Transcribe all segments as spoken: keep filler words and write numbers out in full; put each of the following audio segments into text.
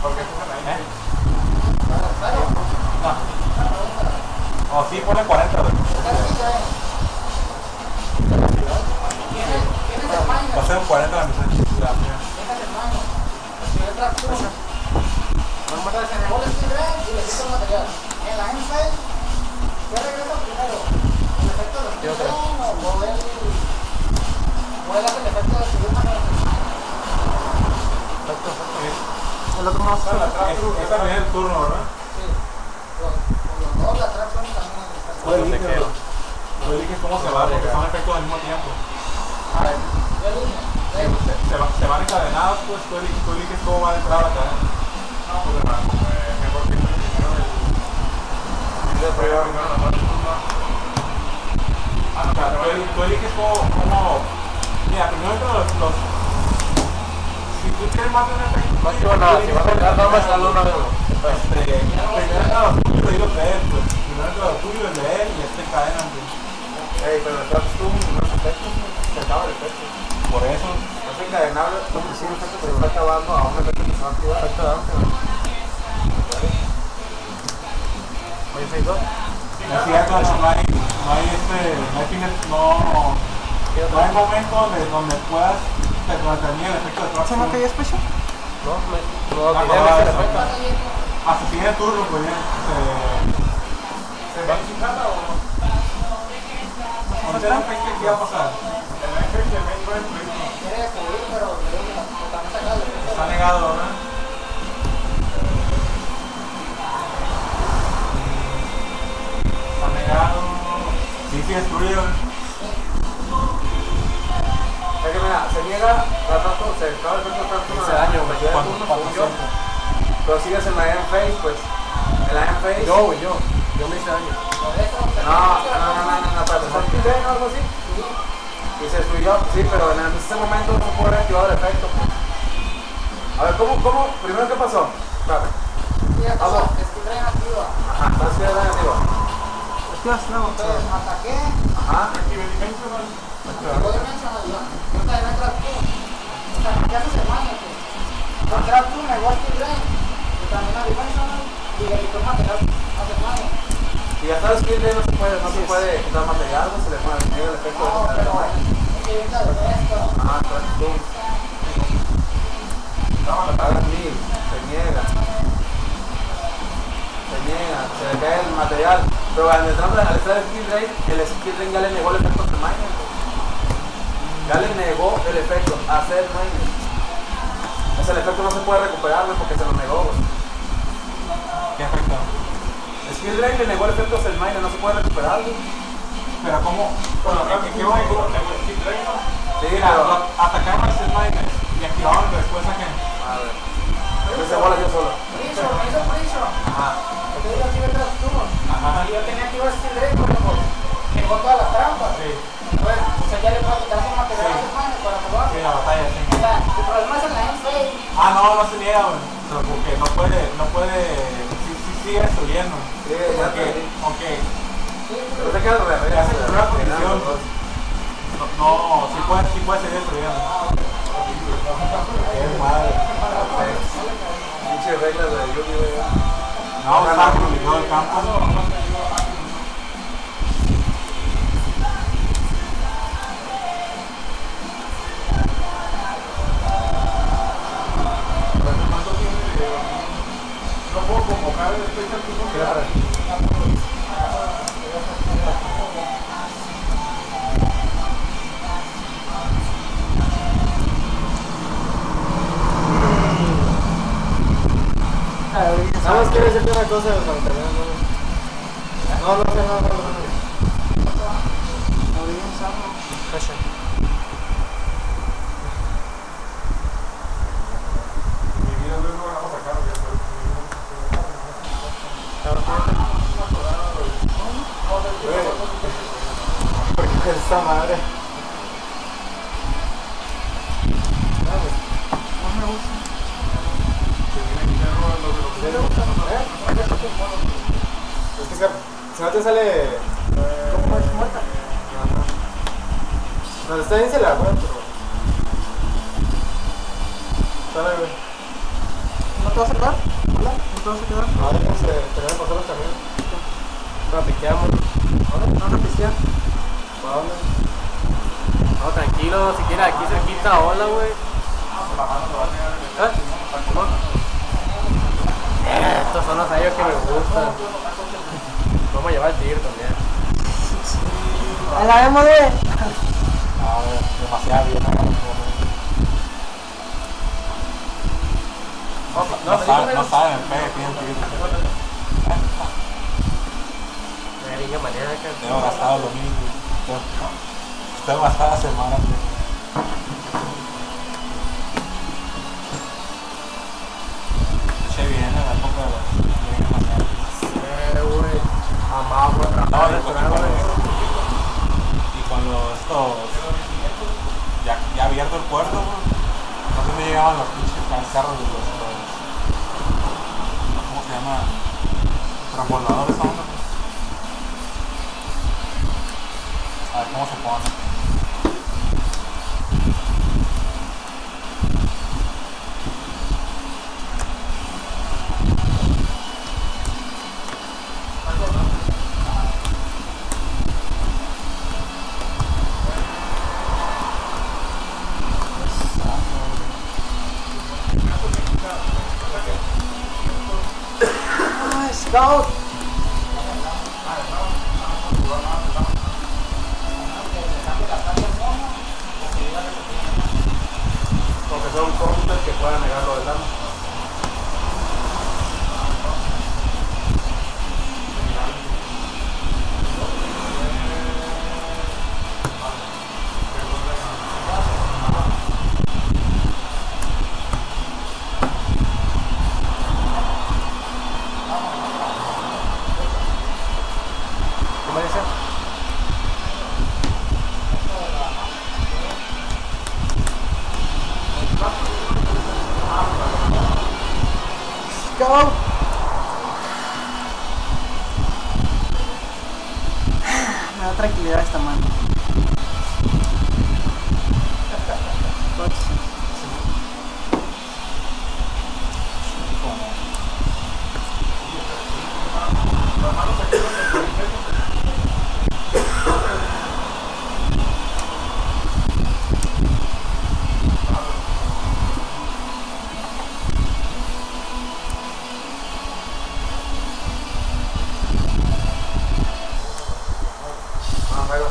Porque es ¿eh? No. Oh, sí, ponle cuarenta, güey. Va a ser cuarenta la misión. La mía. Entonces se regó el speed break y le quito el material. En la M-Phase, ¿qué regresa primero? ¿El efecto del speed break o él hace el efecto de subir manual? Perfecto, perfecto. Sí. El otro más. Es también el turno, ¿verdad? Sí. Los dos, la tracción también. Tú eliges. Tú eliges cómo se va, porque son efectos al mismo tiempo. A ver, yo elige. Se, va, se van encadenados, pues tú eliges, tú eliges cómo va a entrar la cadena. No, pues mejor que primero el... primero la parte turno. Ah, no, tú, tú eliges cómo, cómo... Mira, primero entran los, los... Si tú quieres más de un efecto... No, si van a entrar nada más al uno de uno. Este, primero entra los tuyos y los de él, pues. Primero entra los tuyos y los de él y este encadenan, pues. Ey, pero el traps tú no es efecto, se acaba el efecto. Por eso... Es encadenable, porque si un efecto se está acabando a un efecto que se va a activar. Efecto de antes. Oye, seis dos. Es cierto, no, no hay, no hay este, no hay fines, no, no hay momento donde, donde puedas terminar el efecto de traps. ¿Se mata ya special? No, me, no, Ah, tiene no, ese eso. efecto. Hasta si tiene turno, pues ya, se... ¿Se va sin nada o no? ¿Cuál era el efecto que iba a pasar? El efecto del main point, Quiere destruir, pero está sacado. está negado, ¿no? Está negado. Sí, sí, destruido. O sea que mira, se niega, la trato, se acaba el efecto de trato. Ese daño, güey, me ¿cuánto? turno, según yo. Pero sigues en la M-Phase, pues. En la M-Phase. Yo, güey, yo. Yo me hice daño. Por eso, No, no, no, no, no, no, para empezar, ¿sí o algo así? Y se destruyó, sí, pero en ese momento no puede reactivar el efecto. A ver, ¿cómo, cómo? Primero, ¿qué pasó? Espérate. sí, ya pasó, Vamos. es que traen activa. Ajá, estás que era negativo. Entonces, ataqué, Ajá. llegó Dimensional, yo también entra tú. O sea, ¿qué haces el maño? Entra tú, negó el speed break, y también a Dimensional, y le quitó el material a su maño. Y ya sabes que no se puede, no se puede quitar material, no se le puede negar el efecto No, de pero la es que viene de esto. Ajá, entonces tú. Hagas mil, se niega. Se niega, se le cae el material. Pero al entrar al estar el skill drain, el skill drain ya le negó el efecto de miner. Ya le negó el efecto a hacer miner. O sea, el efecto no se puede recuperar, güey, porque se lo negó, güey. ¿Qué efecto? Skill drain le negó el efecto del miner, no se puede recuperar, güey. Pero ¿cómo? Bueno, ¿qué, qué va a ir? Sí, Mira, pero... lo- atacaron a ese miner y activaron después a que... A ver. Entonces bola yo solo. Prison, me hizo prison. Ajá. Yo iba aquí detrás tú. Ajá. Y yo tenía que ir a speed break porque pues, llegó todas las trampas. Sí. Entonces, o sea, ya le puedo quitar su material a su maño para probar. Sí, la batalla, sí. O sea, el problema es en la M-Phase. Ah, no, no se niega, güey. Pero porque no puede, no puede... Sí, sí, sigue destruyendo. Sí, ya Aunque, te vi. aunque... Pero se queda re Le hace una condición. No, no, sí puede, sí puede seguir destruyendo. Qué madre. Pinche reglas de Yu-Gi-Oh! No, está complicado el campo. No puedo convocar el Special Turno. Nada más quiero decirte una cosa, para terminar. No, no sé, no, no, no. Cacha. Mi vida no lo vamos a sacar, ya Porque esta madre. No me gusta. Es que se, si no te sale... ¿Cómo es muerta? No, está bien se la aguanta, pero... Sale, güey. te vas a quedar? Hola, ¿no te vas a quedar? A ver, se terminan de pasar los camiones. No, piqueamos. ¿Dónde? ¿Dónde pistear? ¿Para dónde? No, tranquilo, si quieres aquí cerquita, hola, güey. ¿Eh? Eh, estos son los sellos que me gustan. Vamos a llevar el tigre también. Ahí la vemos, güey. A ver, demasiado bien. No, No saben, no saben el pegue, tienen que ir. Me niño mañana que Tengo gastado lo mismo. Tengo gastada semana. Che, viene la época de los. Eh, güey. Amado por No, trabajar y en con, el y con güey. los, y con los estos ya, ya abierto el puerto, ¿no? No sé dónde llegaban los pinches carros de los, los ¿cómo se llama? Transbordadores, ¿no? A ver cómo se pone. Ah, Scout. Porque son cosas que puedan negarlo del lado. ¿Cómo dice? Scout. Me da tranquilidad esta mano. Ah, bueno.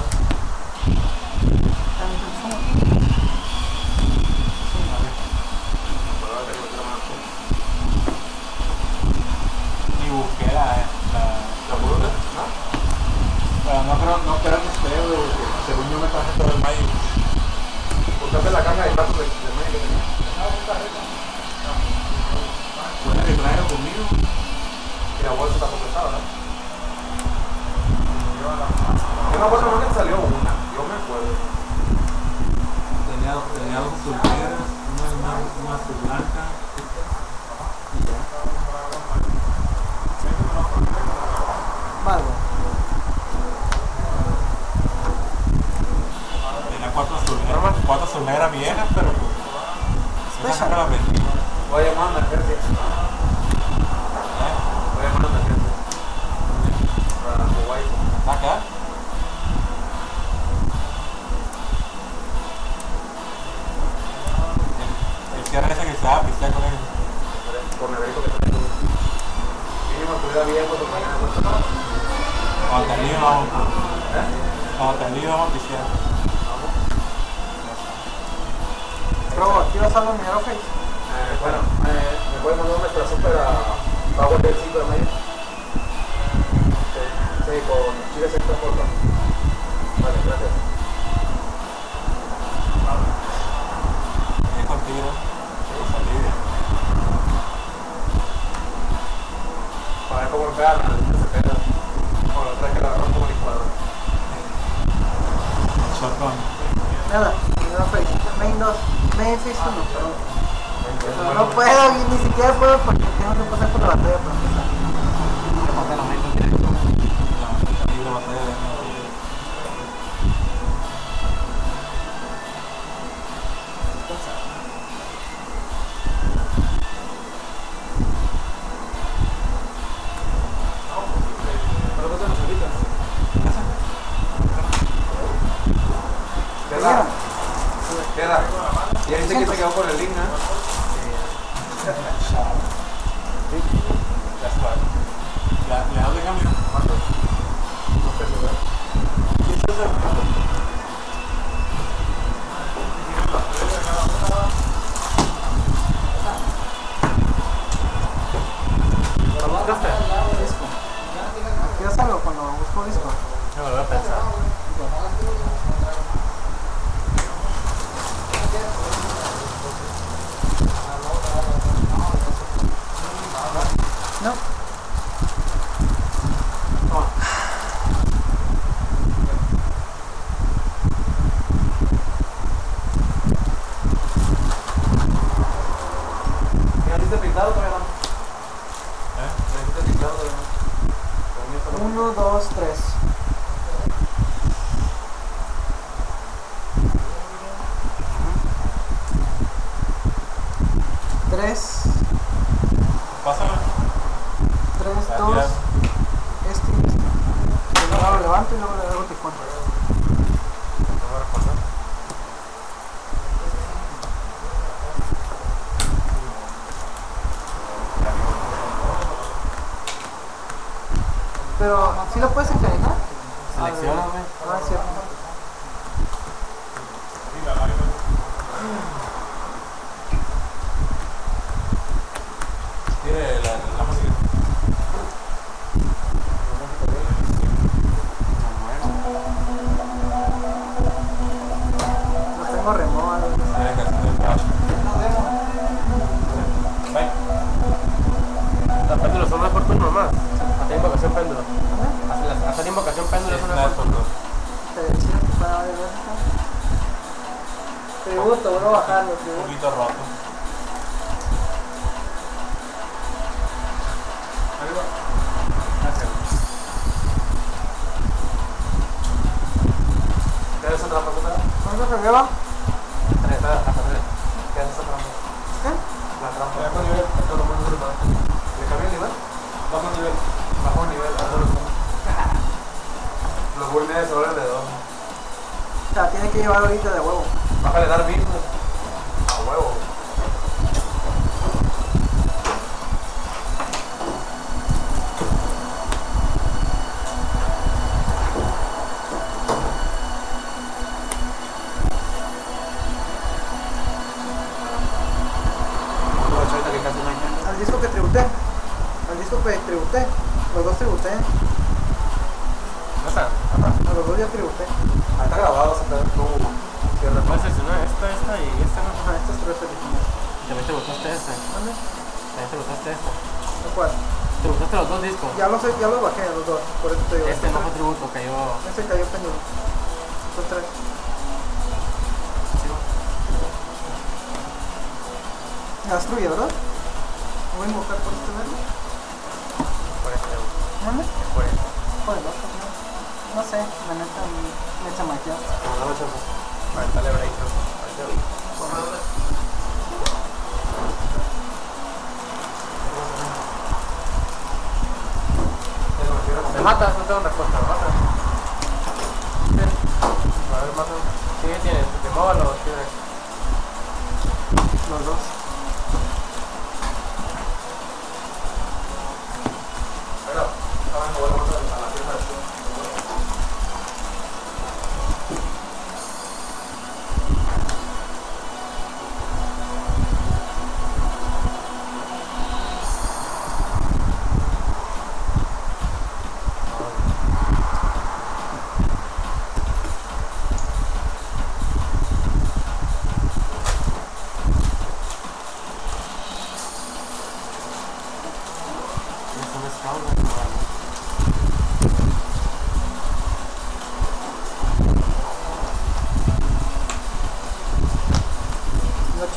Y busqué la, la, ¿La bruta? ¿No? pero no creo, no creo que esté, güey, porque según yo me traje todo el maíz. Buscaste la caja de platos de, de medio que tenía. Puede que traiga conmigo. Y la bolsa tampoco estaba, ¿verdad? En una bolsa no que salió una, yo me acuerdo. Tenía, tenía dos azul negras, una, una, una azul blanca. Y ya. Vale. Tenía cuatro azul negras, cuatro azul negras viejas, pero pues. Esas no las vendí. Voy a llamar a la gente. ¿Eh? Voy a llamar a la gente. Para Hawaii. ¿Acá? El, el cierre ese que estaba pistear con él. Por negrito que tengo. Mínimo estuviera bien, pues mañana no está. Cuando te lío vamos, ¿Eh? cuando te lío vamos a pistear. Robo, ¿aquí vas a ver mi Face? Eh, bueno, eh, ¿me puedes mandar una expresión para Power del cinco de mayo? Sí, sí, con chile extra por favor. Vale, gracias. Es contigo. Salir. Para ver cómo golpea la luz se pega. Con la otra que la agarró como licuadora. El shotgun. Nada, mi Face. Main dos. Main Face uno, perdón. Pero no puedo, y ni siquiera puedo porque tengo que pasar por la batalla para empezar. La libre batalla de Ya está. Le, le das de cambio. ¿Cuánto? No sé, ¿verdad? ¿Quién se hace? ¿Lo buscaste? Disco. ¿Qué hacerlo cuando busco disco? No me lo voy a pensar. No. ¿Ya viste pintado todavía no? ¿Eh? ¿Ya viste pintado todavía no? Para mí está lo- Uno, dos, tres. Tres, Pásame. tres, Ya, dos, ya. este y este. Primero lo levanto y luego le hago ticón. No voy a responder. Pero, ¿sí lo puedes encadenar? Seleccioname. Ah, es cierto. Sí, la larga. Tiene la, la música. Lo tengo remoto. Tiene canción del cacho. Bye. Los péndulos son más por turno más. Hasta invocación péndulo. Hasta, hasta invocación péndulo es una Nada, por por dos. Te decía que para de ver. Tributo, vuelvo a bajarlo, Un tributo. poquito roto. Gracias. ¿Qué es esa trampa? ¿Cuánto se lleva? Tres, hasta tres. ¿Qué es esa trampa? ¿Qué? La trampa. Bajo nivel. Esto lo pongo preparado. ¿Le cambié el nivel? Bajo nivel. Bajo nivel, algo lo pongo. Los bulnes se vuelven de dos. O sea, tiene que llevar ahorita de huevo. Bájale dar mismo. A huevo. Ahorita que casi no hay gente. Al disco que tributé. Al disco que tributé. Los dos tributé. ¿No está? A los dos ya tributé. Ah, está grabado, se te tú. Cierra. Puedes seleccionar esta, esta y esta, ¿no? Ajá, estos tres originales. También te gustaste este. ¿Dónde? También te gustaste este. ¿De cuál? Te gustaste los dos discos. Ya los, ya los bajé, los dos. Por eso te digo. Este no fue tributo, cayó. Este cayó pendiente. Son tres. La destruye, ¿verdad? Voy a invocar por este lado. Por este. ¿Dónde? Por este. Por el otro, ¿no? No sé, la neta me chamaqueaste. No, no me chance. Vale, dale break. Me matas, no tengo respuesta, me matas. A ver, mata. Sí, tienes, te muevo los tienes. Los dos. Pero, ahora me volvemos a la tienda de esto. Es un scout, ¿no? Noche.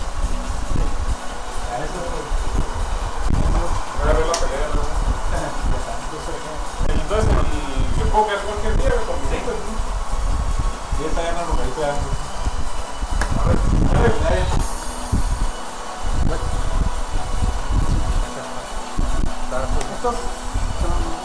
Voy a ver la pelea, ¿no? Entonces, el, yo puedo quedar cualquier día con mis hijos, ¿no? Y está ya en el localito ya. A ver, a ver, a ver. Estos son...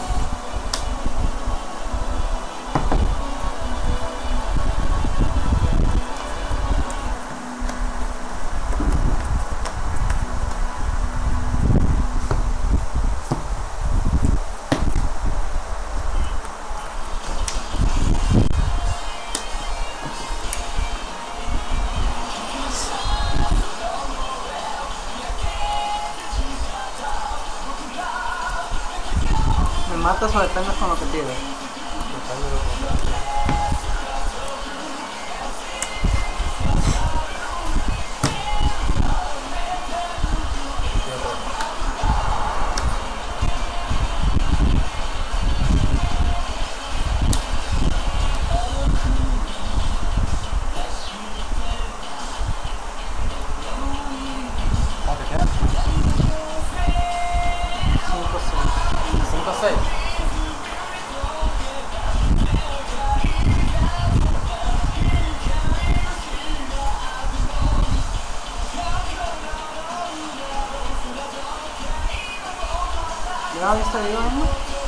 matas o dependes con lo que tires. ¿Cómo te queda? cinco seis. cinco seis. ¿Ya viste ahí, no?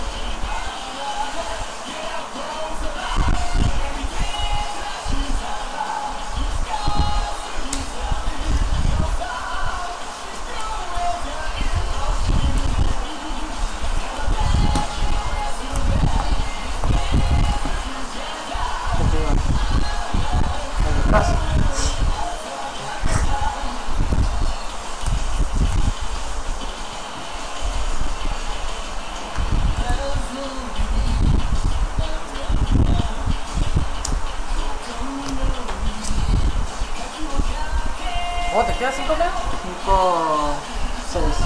¿Cómo te queda? ¿cinco qué? cinco seis.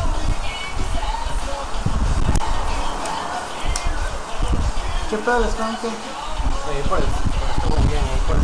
¿Qué pedo les canto? Ahí por el. Estuvo bien, ahí por el.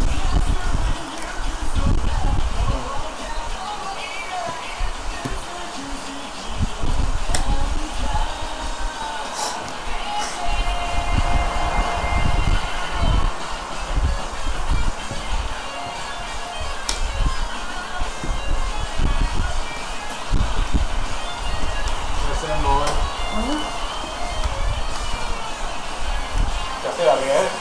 Ese no es. ¿Qué hace Gabriel?